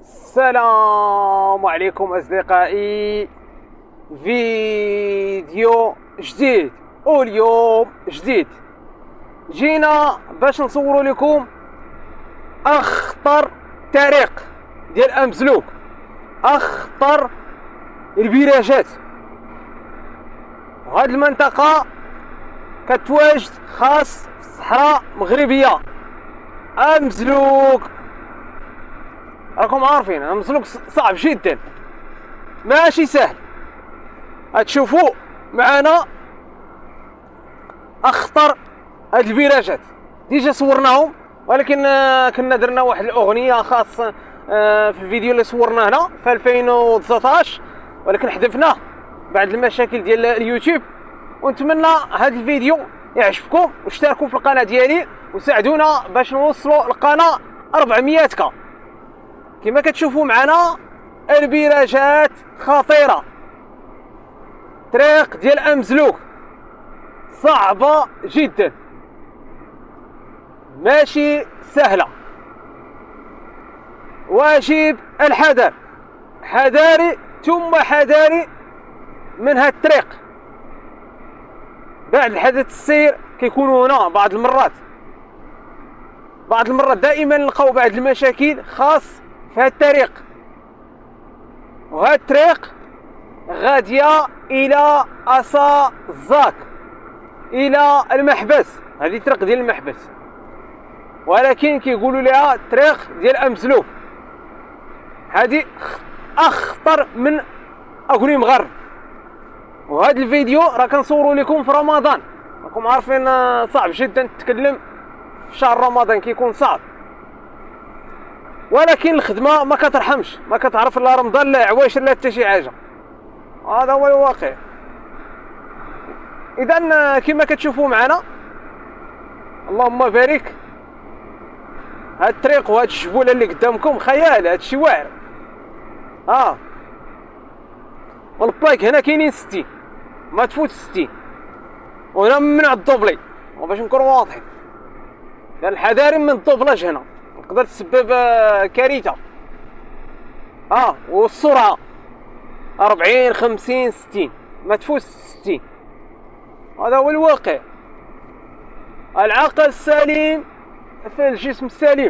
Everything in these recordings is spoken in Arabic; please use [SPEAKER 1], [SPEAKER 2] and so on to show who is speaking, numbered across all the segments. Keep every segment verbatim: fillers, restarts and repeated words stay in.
[SPEAKER 1] السلام عليكم أصدقائي. فيديو جديد واليوم جديد جينا باش نصوروا لكم أخطر طريق ديال أمزلوك، أخطر الفيراجات. وهاد المنطقة كتواجد خاص في الصحراء المغربية. أمزلوك راكم عارفين أمزلوك صعب جدا، ماشي سهل. هتشوفوا معنا اخطر هاد الفيراجات. ديجا صورناهم، ولكن كنا درنا واحد الاغنيه خاص في الفيديو اللي صورناه هنا في ألفين وتسعطاش، ولكن حذفناه بعد المشاكل ديال اليوتيوب. ونتمنى هاد الفيديو يعجبكم، واشتركوا في القناه ديالي وساعدونا باش نوصلوا القناه أربعمية كا. كما كتشوفوا معنا الفيراجات خطيره، طريق ديال أمزلوك صعبه جدا، ماشي سهله. واجب الحذر، حذاري ثم حذاري من هاد الطريق. بعد الحدث السير كيكونوا هنا بعض المرات بعض المرات دائما نلقاو بعض المشاكل خاص في هاد الطريق. وهاد الطريق غاديه الى اصا الزاك، الى المحبس. هذه طريق ديال المحبس، ولكن كيقولوا لها طريق ديال أمزلوك. هذه اخطر من اقولي مغرب. وهذا الفيديو راه كنصوروا لكم في رمضان، راكم عارفين صعب جدا تتكلم في شهر رمضان، كيكون صعب. ولكن الخدمه ما كترحمش، ما كتعرف لا رمضان لا عوايش لا حتى شي حاجه. هذا هو الواقع. اذا كما كتشوفوا معنا، اللهم بارك، هاد الطريق وهاد الجبوله اللي قدامكم خيال، هاد الشيء واعر. اه والبلايك هنا كاينين ستين، ما تفوت ستين، وهنا ممنوع الدوبلي. وباش نكونوا واضحين، لان الحذاري من الدوبلاج هنا تقدر تسبب كارثه. اه والسرعه أربعين خمسين ستين، ما تفوت ستين. هذا هو الواقع. العقل السليم في الجسم السليم.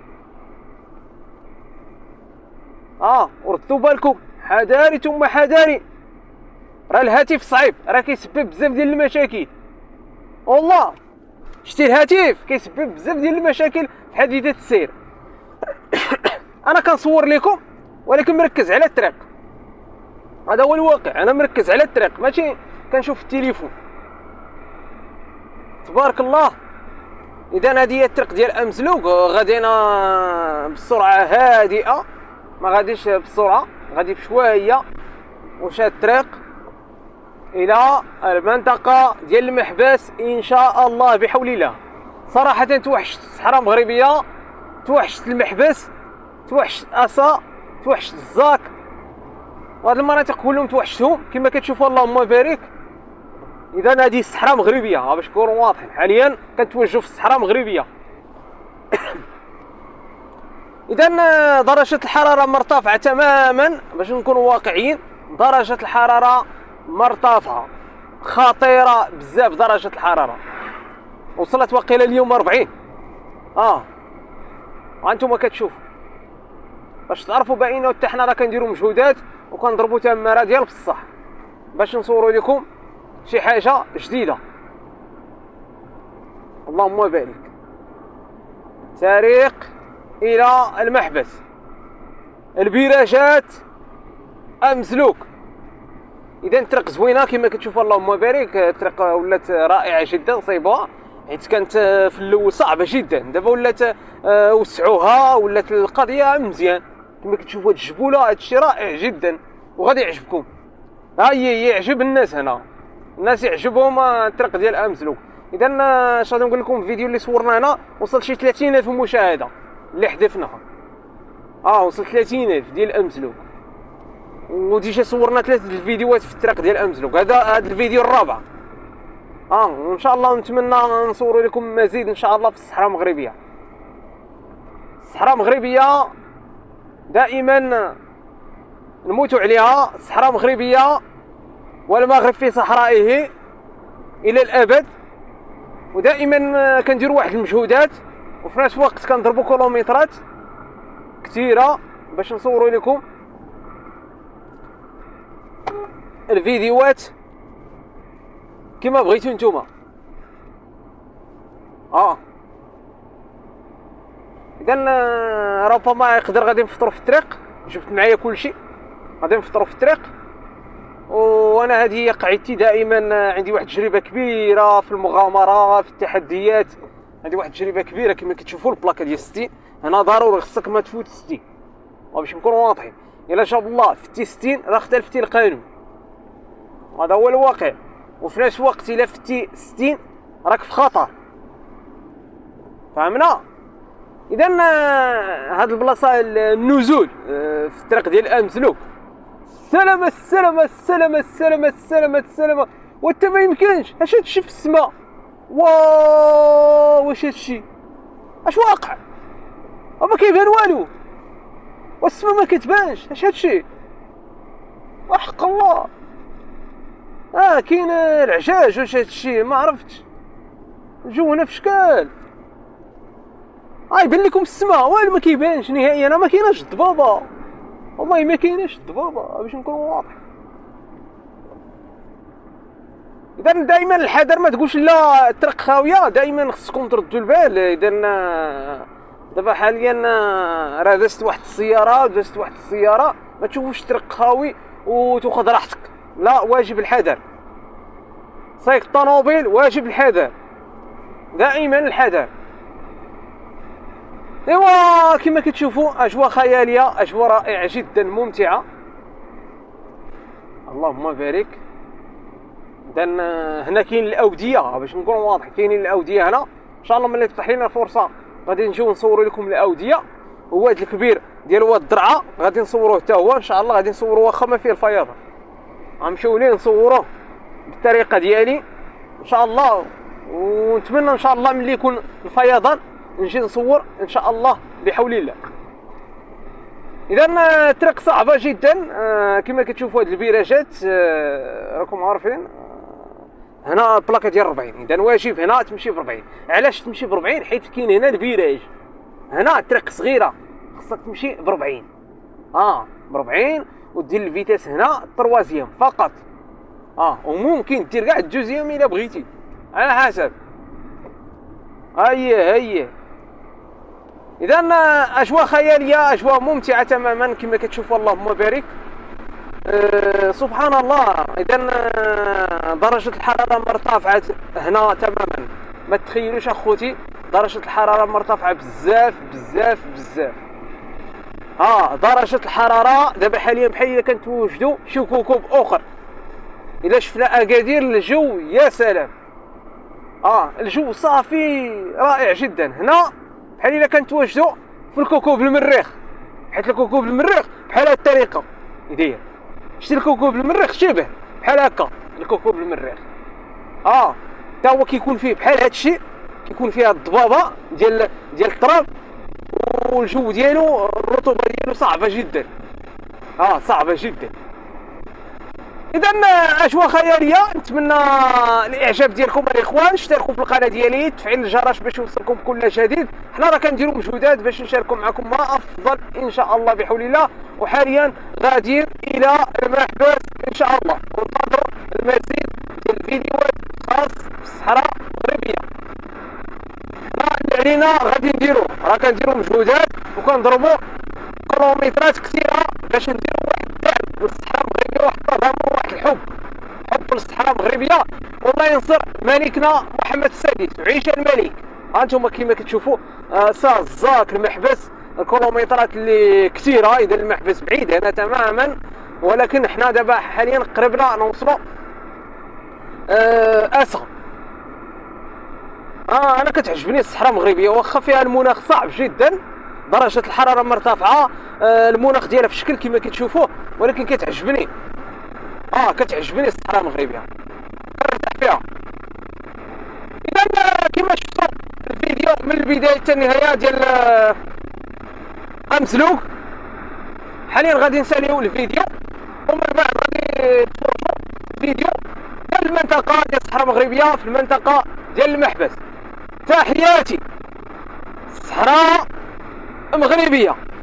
[SPEAKER 1] اه وردوا بالكم، حذاري ثم حذاري. راه الهاتف صعيب، راه كيسبب بزاف ديال المشاكل. والله شتي الهاتف كيسبب بزاف ديال المشاكل في حادثه السير. انا كنصور لكم ولكن مركز على الطريق. هذا هو الواقع، انا مركز على الطريق، ماشي كنشوف التليفون. تبارك الله. اذا هذه هي الطريق ديال أمزلوك. غادينا بسرعه هادئه، ما غاديش بسرعه، غادي بشويه. وشاد الطريق الى المنطقه ديال المحبس ان شاء الله بحول الله. صراحه توحشت الصحراء المغربيه، توحشت المحبس، توحشت اصا، توحشت الزاك، وهاد المناطق كلهم توحشتهم كما كتشوفوا. اللهم بارك. اذا هذه الصحراء المغربيه باش نكونوا واضحين، حاليا كنتوجهوا في الصحراء المغربيه. اذا درجه الحراره مرتفعه تماما، باش نكونوا واقعيين. درجه الحراره مرتفعه خطيره بزاف. درجه الحراره وصلت وقيله اليوم أربعين. اه وانتم كتشوفوا باش تعرفوا باينه. حتى حنا راه كنديروا مجهودات وكنضربوا تماره ديال بصح باش نصوروا لكم شي حاجه جديده. اللهم بارك. طريق الى المحبس، الفيراجات أمزلوك. اذا الطريق زوينه كما كتشوفوا. اللهم بارك. الطريق ولات رائعه جدا، صيبوها، حيت كانت في الاول صعبه جدا. دابا ولات وسعوها، ولات القضيه مزيان. كما كتشوفوا هاد الجبوله، هاد الشيء رائع جدا وغادي يعجبكم. ها هي يعجب الناس هنا، الناس يعجبهم الطريق ديال أمزلوك. اذا اش غادي نقول لكم، الفيديو اللي صورنا هنا وصل شي ثلاثين ألف مشاهده اللي حذفناها. اه وصل ثلاثين ألف ديال أمزلوك. وديجا صورنا ثلاثه الفيديوهات في الطريق ديال أمزلوك. هذا هذا الفيديو الرابع. اه وان شاء الله نتمنى نصور لكم مزيد ان شاء الله في الصحراء المغربيه. الصحراء المغربيه دائما نموتوا عليها. الصحراء مغربيه والمغرب في صحرائه الى الابد. ودائما كنديروا واحد المجهودات وفي نفس الوقت كنضربوا كيلومترات كثيره باش نصوروا لكم الفيديوهات كما بغيتو نتوما. اه اذا ربما يقدر غادي نفطروا في الطريق. جبت معايا كلشي غادي نفطروا في الطريق. وانا هذه هي قاعدتي دائما. عندي واحد التجربه كبيره في المغامره في التحديات. عندي واحد التجربه كبيره كما كتشوفوا البلاكه ديال ستين. هنا ضروري خصك ما تفوت ستين باش نكونوا واضحين. الا شاء الله فتي ستين راه اختلفتي القانون. هذا هو الواقع. وفي نفس الوقت الا فتي ستين راك في خطر. فهمنا؟ اذا هاد البلاصه النزول في الطريق ديال امسلوك. السلامة السلامة السلامة السلامة السلامة السلامة. وانت ما يمكنش اش هادشي في السماء. واو واش هادشي اش واقع؟ ما كيبان والو. والسماء ما كتبانش. اش هادشي؟ وحق الله. اه كاين العجاج واش هادشي ما عرفتش. الجو هنا في شكال. اه يبان لكم السماء والو ما كيبانش نهائيا. ما كايناش الضبابه والله ما كايناش الضبابه باش نكون واضح. اذا دائما الحذر. ما تقولش لا الطريق خاويه. دائما خصكم تردوا البال. اذا دابا حاليا راه دازت واحد السياره دازت واحد السياره ما تشوفوش الطريق خاوي وتاخذ راحتك. لا واجب الحذر. سايق الطوموبيل واجب الحذر. دائما الحذر. ايوا كما كتشوفوا اجواء خياليه. اجواء رائعه جدا ممتعه. اللهم بارك. اذا هنا كاين الاوديه باش نكون واضح. كاينين الاوديه هنا ان شاء الله ملي تفتح لنا الفرصه غادي نجيو نصوروا لكم الاوديه. وواد الكبير ديال واد الدرعه غادي نصوروه حتى هو ان شاء الله. غادي نصوروه واخا ما فيه الفياض. غنمشيو ليه نصوروه بالطريقه ديالي ان شاء الله. ونتمنى ان شاء الله ملي يكون الفيضان نجي نصور ان شاء الله بحول الله. اذا الطريق صعبه جدا كما كتشوفوا هاد الفيراجات. راكم عارفين هنا البلاكه ديال أربعين. اذا واجب هنا تمشي ب أربعين. علاش تمشي ب أربعين؟ حيت كاين هنا الفيراج. هنا الطريق صغيره خصك تمشي ب أربعين. اه ب أربعين ودير الفيتاس هنا التروازيام فقط. اه وممكن دير كاع الجوزيام الا بغيتي على حسب. هيا هيا. اذا اجواء خياليه اجواء ممتعه تماما كما كتشوفوا. اللهم بارك. أه سبحان الله. اذا درجه الحراره مرتفعه هنا تماما. ما تخيلوش اخوتي درجه الحراره مرتفعه بزاف بزاف بزاف. ها درجه الحراره دابا حاليا بحال الا كنتوجدوا شي كوكب اخر. الا شفنا اكادير الجو يا سلام. اه الجو صافي رائع جدا. هنا بحال الا كنتواجدوا في الكوكب المريخ. حيت الكوكب المريخ بحال هاد الطريقه يدير. شتي الكوكب المريخ شبه بحال هكا. الكوكب المريخ اه تا هو كيكون فيه بحال هاد الشيء. كيكون فيها الضبابه ديال ديال التراب. والجو ديالو الرطوبه ديالو صعبه جدا. اه صعبه جدا. اذا اجواء خياليه. نتمنى الاعجاب ديالكم الاخوان. اشتركوا في القناه ديالي تفعيل الجرس باش يوصلكم كل جديد. حنا راه كنديروا مجهودات باش نشاركوا معكم ما افضل ان شاء الله بحول الله. وحاليا غاديين الى المحبس ان شاء الله. وانتظروا المزيد ديال الفيديوهات خاص بالصحراء المغربيه. حنا اللي علينا غادي نديروا راه كنديروا مجهودات وكنضربوا كيلومترات كثيره باش نديروا واحد الدعم للصحراء المغربيه. واحد التضامن واحد الحب حب للصحراء المغربيه. والله ينصر ملكنا محمد السادس وعيش الملك. ها انتم كما كتشوفوا سا الزاك المحبس الكيلومترات اللي كثيره. اذا المحبس بعيد هنا تماما ولكن حنا دابا حاليا قربنا نوصلوا آه اسا. اه انا كتعجبني الصحراء المغربيه واخا فيها المناخ صعب جدا. درجه الحراره مرتفعه. آه المناخ ديالها في الشكل كما كتشوفوا ولكن كتعجبني. اه كتعجبني الصحراء المغربيه كنرتاح فيها. اذا كما شفتوا الفيديو من البدايه حتى النهايه ديال امسلوك. حاليا غادي نساليو الفيديو ومن بعد غادي تفرجوا فيديو ديال المنطقه ديال الصحراء المغربيه في المنطقه ديال المحبس. تحياتي، الصحراء مغربيه.